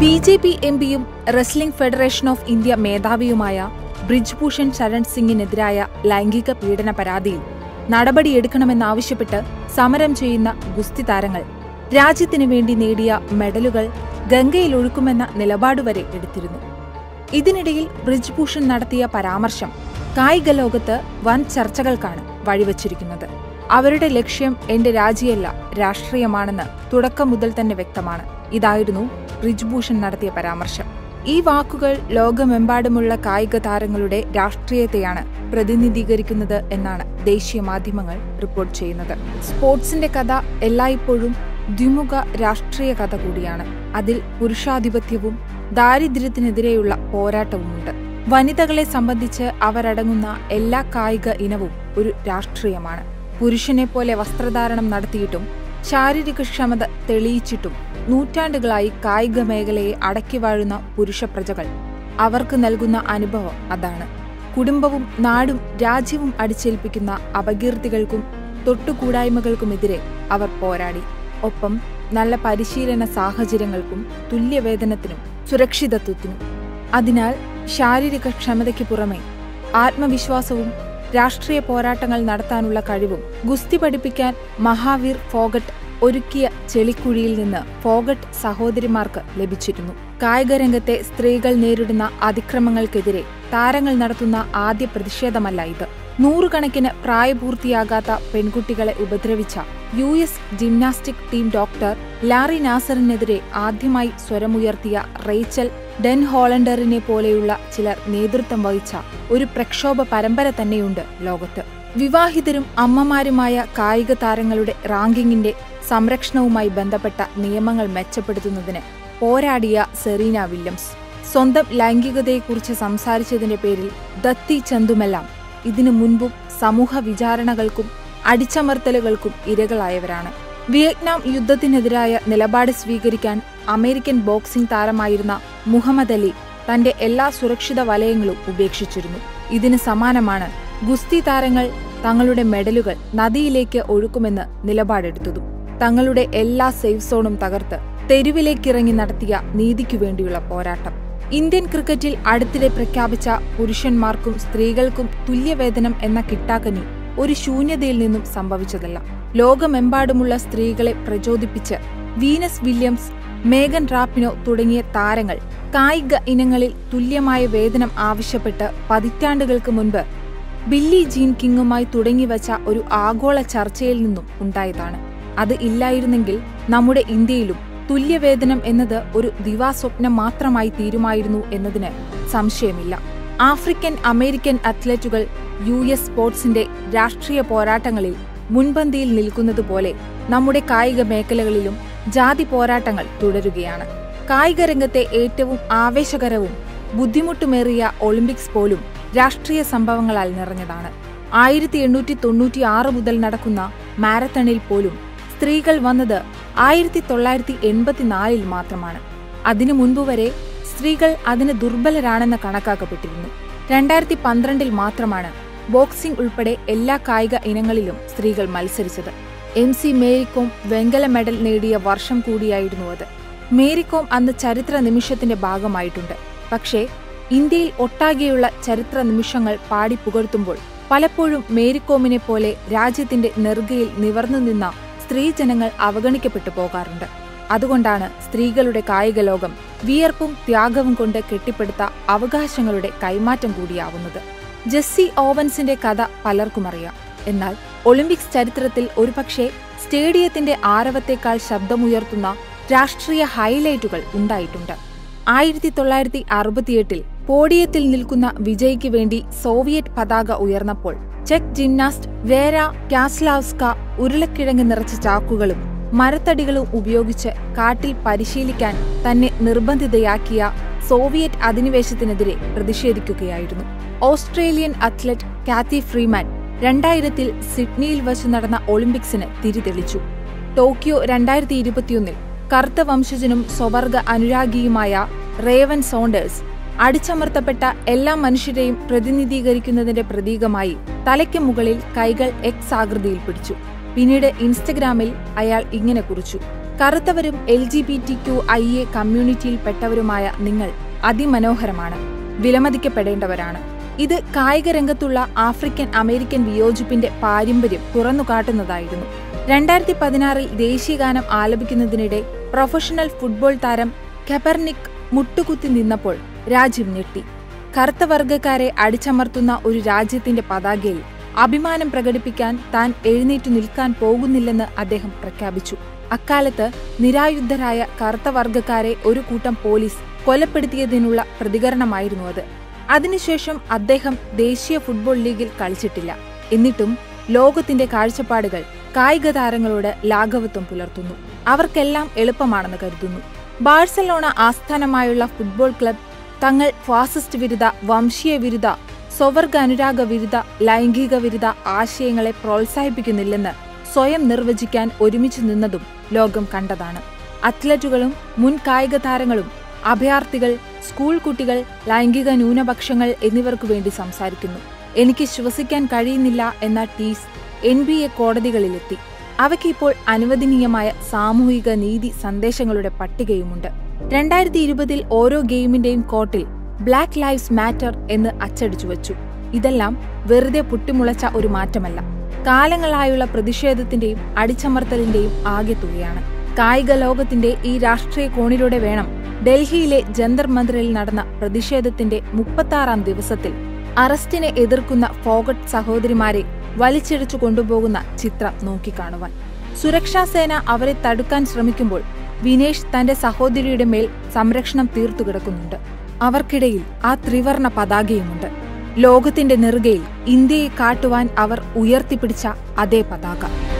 BJP എംപിയും wrestling federation of India മേധാവിയുമായ ബ്രിജ്ഭൂഷൺ ശരൺ സിംഗിനെതിരായ ലൈംഗിക പീഡന പരാതിയിൽ നടപടിയെടുക്കണമെന്നാവശ്യപ്പെട്ട് സമരം ചെയ്യുന്ന ഗുസ്തി താരങ്ങൾ രാജ്യത്തിനു വേണ്ടി നേടിയ മെഡലുകൾ ഗംഗയിലൊഴുക്കുമെന്ന നിലപാടുവരെ എടുത്തിരുന്നു. ഇതിനിടയിൽ ബ്രിജ്ഭൂഷൺ നടത്തിയ പരാമർശം കായിക ലോകത്ത് വൻ ചർച്ചകൾക്കാണ് വഴിവച്ചിരിക്കുന്നത്. അവരുടെ ലക്ഷ്യം എന്റെ രാജിയല്ല, രാഷ്ട്രീയമാണെന്ന് തുടക്കം മുതൽ തന്നെ വ്യക്തമാണ്. ഇതായിരുന്നു ബ്രിജ്ഭൂഷൺ നടത്തിയ പരാമർശം. ഈ വാക്കുകൾ ലോകമെമ്പാടുമുള്ള കായിക താരങ്ങളുടെ രാഷ്ട്രീയത്തെയാണ് പ്രതിനിധീകരിക്കുന്നത് എന്നാണ് ദേശീയ മാധ്യമങ്ങൾ റിപ്പോർട്ട് ചെയ്യുന്നത്. സ്പോർട്സിന്റെ കഥ എല്ലായ്പ്പോഴും ദ്വിമുഖ രാഷ്ട്രീയ കഥ കൂടിയാണ്. അതിൽ പുരുഷാധിപത്യവും ദാരിദ്ര്യത്തിനെതിരെയുള്ള പോരാട്ടവുമുണ്ട്. വനിതകളെ സംബന്ധിച്ച് അവരടങ്ങുന്ന എല്ലാ കായിക ഇനവും ഒരു രാഷ്ട്രീയമാണ്. പുരുഷനെ പോലെ വസ്ത്രധാരണം നടത്തിയിട്ടും ശാരീരികക്ഷമത തെളിയിച്ചിട്ടും നൂറ്റാണ്ടുകളായി കായിക മേഖലയെ അടക്കി വാഴുന്ന പുരുഷ പ്രജകൾ അവർക്ക് നൽകുന്ന അനുഭവം അതാണ്. കുടുംബവും നാടും രാജ്യവും അടിച്ചേൽപ്പിക്കുന്ന അപകീർത്തികൾക്കും തൊട്ടുകൂടായ്മകൾക്കുമെതിരെ അവർ പോരാടി. ഒപ്പം നല്ല പരിശീലന സാഹചര്യങ്ങൾക്കും തുല്യവേതനത്തിനും സുരക്ഷിതത്വത്തിനും. അതിനാൽ ശാരീരിക ക്ഷമതയ്ക്ക് പുറമെ ആത്മവിശ്വാസവും രാഷ്ട്രീയ പോരാട്ടങ്ങൾ നടത്താനുള്ള കഴിവും ഗുസ്തി പഠിപ്പിക്കാൻ മഹാവീർ ഫോഗട്ട് ഒരുക്കിയ ചെളിക്കുഴിയിൽ നിന്ന് ഫോഗട്ട് സഹോദരിമാർക്ക് ലഭിച്ചിരുന്നു. കായികരംഗത്തെ സ്ത്രീകൾ നേരിടുന്ന അതിക്രമങ്ങൾക്കെതിരെ താരങ്ങൾ നടത്തുന്ന ആദ്യ പ്രതിഷേധമല്ല ഇത്. നൂറുകണക്കിന് പ്രായപൂർത്തിയാകാത്ത പെൺകുട്ടികളെ ഉപദ്രവിച്ച US gymnastic team doctor Larry നാസറിനെതിരെ ആദ്യമായി സ്വരമുയർത്തിയ റേച്ചൽ ഡെൻഹോളണ്ടറിനെ പോലെയുള്ള ചിലർ നേതൃത്വം വഹിച്ച ഒരു പ്രക്ഷോഭ പരമ്പര തന്നെയുണ്ട് ലോകത്ത്. വിവാഹിതരും അമ്മമാരുമായ കായിക താരങ്ങളുടെ റാങ്കിങ്ങിന്റെ സംരക്ഷണവുമായി ബന്ധപ്പെട്ട നിയമങ്ങൾ മെച്ചപ്പെടുത്തുന്നതിന് പോരാടിയ സെറീന വില്യംസ്, സ്വന്തം ലൈംഗികതയെക്കുറിച്ച് സംസാരിച്ചതിന്റെ പേരിൽ ദത്തി ചന്തുമെല്ലാം ഇതിനു മുൻപും സമൂഹ വിചാരണകൾക്കും അടിച്ചമർത്തലുകൾക്കും ഇരകളായവരാണ്. വിയറ്റ്നാം യുദ്ധത്തിനെതിരായ നിലപാട് സ്വീകരിക്കാൻ അമേരിക്കൻ ബോക്സിംഗ് താരമായിരുന്ന മുഹമ്മദ് അലി തന്റെ എല്ലാ സുരക്ഷിത വലയങ്ങളും ഉപേക്ഷിച്ചിരുന്നു. ഇതിന് സമാനമാണ് ഗുസ്തി താരങ്ങൾ തങ്ങളുടെ മെഡലുകൾ നദിയിലേക്ക് ഒഴുക്കുമെന്ന് നിലപാടെടുത്തതും. തങ്ങളുടെ എല്ലാ സേഫ് സോണും തകർത്ത് തെരുവിലേക്കിറങ്ങി നടത്തിയ നീതിക്കു വേണ്ടിയുള്ള പോരാട്ടം. ഇന്ത്യൻ ക്രിക്കറ്റിൽ അടുത്തിടെ പ്രഖ്യാപിച്ച പുരുഷന്മാർക്കും സ്ത്രീകൾക്കും തുല്യവേതനം എന്ന കിട്ടാക്കനി ഒരു ശൂന്യതയിൽ നിന്നും സംഭവിച്ചതല്ല. ലോകമെമ്പാടുമുള്ള സ്ത്രീകളെ പ്രചോദിപ്പിച്ച് വീനസ് വില്യംസ്, മേഗൻ റാപ്പിനോ തുടങ്ങിയ താരങ്ങൾ കായിക ഇനങ്ങളിൽ തുല്യമായ വേതനം ആവശ്യപ്പെട്ട് പതിറ്റാണ്ടുകൾക്ക് മുൻപ് ബില്ലി ജീൻ കിങ്ങുമായി തുടങ്ങിവച്ച ഒരു ആഗോള ചർച്ചയിൽ നിന്നും ഉണ്ടായതാണ്. അത് ഇല്ലായിരുന്നെങ്കിൽ നമ്മുടെ ഇന്ത്യയിലും തുല്യവേതനം എന്നത് ഒരു ദിവാസ്വപ്നം മാത്രമായി തീരുമായിരുന്നു എന്നതിന് സംശയമില്ല. ആഫ്രിക്കൻ അമേരിക്കൻ അത്ലറ്റുകൾ US സ്പോർട്സിന്റെ രാഷ്ട്രീയ പോരാട്ടങ്ങളിൽ മുൻപന്തിയിൽ നിൽക്കുന്നതുപോലെ നമ്മുടെ കായിക മേഖലകളിലും ജാതി പോരാട്ടങ്ങൾ തുടരുകയാണ്. കായിക രംഗത്തെ ഏറ്റവും ആവേശകരവും ബുദ്ധിമുട്ടുമേറിയ ഒളിമ്പിക്സ് പോലും രാഷ്ട്രീയ സംഭവങ്ങളാൽ നിറഞ്ഞതാണ്. 1896 മുതൽ നടക്കുന്ന മാരത്തണിൽ പോലും സ്ത്രീകൾ വന്നത് 1984 മാത്രമാണ്. അതിനു മുൻപുവരെ സ്ത്രീകൾ അതിന് ദുർബലരാണെന്ന് കണക്കാക്കപ്പെട്ടിരുന്നു. 2012 മാത്രമാണ് ബോക്സിംഗ് ഉൾപ്പെടെ എല്ലാ കായിക ഇനങ്ങളിലും സ്ത്രീകൾ മത്സരിച്ചത്. MC മേരികോം വെങ്കല മെഡൽ നേടിയ വർഷം കൂടിയായിരുന്നു അത്. മേരികോം അന്ന് ചരിത്ര നിമിഷത്തിന്റെ ഭാഗമായിട്ടുണ്ട്. പക്ഷേ ഇന്ത്യയിൽ ഒട്ടാകെയുള്ള ചരിത്ര നിമിഷങ്ങൾ പാടി പുകഴ്ത്തുമ്പോൾ പലപ്പോഴും മേരികോമിനെ പോലെ രാജ്യത്തിന്റെ നെറുകയിൽ നിവർന്നു നിന്ന സ്ത്രീജനങ്ങൾ അവഗണിക്കപ്പെട്ടു പോകാറുണ്ട്. അതുകൊണ്ടാണ് സ്ത്രീകളുടെ കായിക ലോകം വിയർപ്പും ത്യാഗവും കൊണ്ട് കെട്ടിപ്പടുത്ത അവകാശങ്ങളുടെ കൈമാറ്റം കൂടിയാവുന്നത്. ജെസ്സി ഓവൻസിന്റെ കഥ പലർക്കുമറിയാം. എന്നാൽ ഒളിമ്പിക്സ് ചരിത്രത്തിൽ ഒരുപക്ഷെ സ്റ്റേഡിയത്തിന്റെ ആരവത്തേക്കാൾ ശബ്ദമുയർത്തുന്ന രാഷ്ട്രീയ ഹൈലൈറ്റുകൾ ഉണ്ടായിട്ടുണ്ട്. 1968 പോഡിയത്തിൽ നിൽക്കുന്ന വിജയ്ക്ക് വേണ്ടി സോവിയറ്റ് പതാക ഉയർന്നപ്പോൾ ചെക്ക് ജിംനാസ്റ്റ് വേര കാസ്ലാവ്സ്ക ഉരുളക്കിഴങ്ങ് നിറച്ച ചാക്കുകളും മരത്തടികളും ഉപയോഗിച്ച് കാട്ടിൽ പരിശീലിക്കാൻ തന്നെ നിർബന്ധിതയാക്കിയ സോവിയറ്റ് അധിനിവേശത്തിനെതിരെ പ്രതിഷേധിക്കുകയായിരുന്നു. ഓസ്ട്രേലിയൻ അത്ലറ്റ് കാത്തി ഫ്രീമാൻ 2000 സിഡ്നിയിൽ വച്ച് നടന്ന ഒളിമ്പിക്സിന് തിരിതെളിച്ചു. ടോക്കിയോ 2021 കറുത്ത വംശജനും സ്വവർഗ അനുരാഗിയുമായ റേവൻ സോണ്ടേഴ്സ് അടിച്ചമർത്തപ്പെട്ട എല്ലാ മനുഷ്യരെയും പ്രതിനിധീകരിക്കുന്നതിന്റെ പ്രതീകമായി തലയ്ക്ക് മുകളിൽ കൈകൾ X ആകൃതിയിൽ പിടിച്ചു. പിന്നീട് ഇൻസ്റ്റഗ്രാമിൽ അയാൾ ഇങ്ങനെ കുറിച്ചു: കറുത്തവരും LGBTQIA കമ്മ്യൂണിറ്റിയിൽപ്പെട്ടവരുമായ നിങ്ങൾ അതിമനോഹരമാണ്, വിലമതിക്കപ്പെടേണ്ടവരാണ്. ഇത് കായിക രംഗത്തുള്ള ആഫ്രിക്കൻ അമേരിക്കൻ വിയോജിപ്പിന്റെ പാരമ്പര്യം തുറന്നുകാട്ടുന്നതായിരുന്നു. 2016 ദേശീയഗാനം ആലപിക്കുന്നതിനിടെ പ്രൊഫഷണൽ ഫുട്ബോൾ താരം കെപെർനിക് മുട്ടുകുത്തി നിന്നപ്പോൾ രാജ്യം ഞെട്ടി. കറുത്ത വർഗ്ഗക്കാരെ അടിച്ചമർത്തുന്ന ഒരു രാജ്യത്തിന്റെ പതാകയിൽ അഭിമാനം പ്രകടിപ്പിക്കാൻ താൻ എഴുന്നേറ്റു നിൽക്കാൻ പോകുന്നില്ലെന്ന് അദ്ദേഹം പ്രഖ്യാപിച്ചു. അക്കാലത്ത് നിരായുധരായ കറുത്ത വർഗ്ഗക്കാരെ ഒരു കൂട്ടം പോലീസ് കൊലപ്പെടുത്തിയതിനുള്ള പ്രതികരണമായിരുന്നു അത്. അതിനുശേഷം അദ്ദേഹം ദേശീയ ഫുട്ബോൾ ലീഗിൽ കളിച്ചിട്ടില്ല. എന്നിട്ടും ലോകത്തിന്റെ കാഴ്ചപ്പാടുകൾ കായിക താരങ്ങളോട് ലാഘവത്വം പുലർത്തുന്നു. അവർക്കെല്ലാം എളുപ്പമാണെന്ന് കരുതുന്നു. ബാഴ്സലോണ ആസ്ഥാനമായുള്ള ഫുട്ബോൾ ക്ലബ് തങ്ങൾ ഫാസിസ്റ്റ് വിരുദ്ധ, വംശീയ വിരുദ്ധ, സ്വവർഗ അനുരാഗ വിരുദ്ധ, ലൈംഗിക വിരുദ്ധ ആശയങ്ങളെ പ്രോത്സാഹിപ്പിക്കുന്നില്ലെന്ന് സ്വയം നിർവചിക്കാൻ ഒരുമിച്ചു നിന്നതും ലോകം കണ്ടതാണ്. അത്ലറ്റുകളും മുൻ കായിക താരങ്ങളും അഭയാർത്ഥികൾ, സ്കൂൾ കുട്ടികൾ, ലൈംഗിക ന്യൂനപക്ഷങ്ങൾ എന്നിവർക്കു വേണ്ടി സംസാരിക്കുന്നു. എനിക്ക് ശ്വസിക്കാൻ കഴിയുന്നില്ല എന്ന ടീസ് NBA കോടതികളിലെത്തി. അവയ്ക്ക് ഇപ്പോൾ അനുവദനീയമായ സാമൂഹിക നീതി സന്ദേശങ്ങളുടെ പട്ടികയുമുണ്ട്. 2020 ഓരോ ഗെയിമിന്റെയും കോർട്ടിൽ ബ്ലാക്ക് ലൈവ്സ് മാറ്റർ എന്ന് അച്ചടിച്ചു വച്ചു. ഇതെല്ലാം വെറുതെ പൊട്ടിമുളച്ച ഒരു മാറ്റമല്ല, കാലങ്ങളായുള്ള പ്രതിഷേധത്തിന്റെയും അടിച്ചമർത്തലിന്റെയും ആകെ തുകയാണ്. കായിക ലോകത്തിന്റെ ഈ രാഷ്ട്രീയ കോണിലൂടെ വേണം ഡൽഹിയിലെ ജന്തർ മന്ദിറിൽ നടന്ന പ്രതിഷേധത്തിന്റെ 36ാം ദിവസത്തിൽ അറസ്റ്റിനെ എതിർക്കുന്ന ഫോഗട്ട് സഹോദരിമാരെ വലിച്ചിഴച്ചു കൊണ്ടുപോകുന്ന ചിത്രം നോക്കിക്കാണുവാൻ. സുരക്ഷാസേന അവരെ തടുക്കാൻ ശ്രമിക്കുമ്പോൾ വിനേഷ് തന്റെ സഹോദരിയുടെ മേൽ സംരക്ഷണം തീർത്തുകിടക്കുന്നുണ്ട്. അവർക്കിടയിൽ ആ ത്രിവർണ പതാകയുമുണ്ട്. ലോകത്തിന്റെ നെറുകയിൽ ഇന്ത്യയെ കാട്ടുവാൻ അവർ ഉയർത്തിപ്പിടിച്ച അതേ പതാക.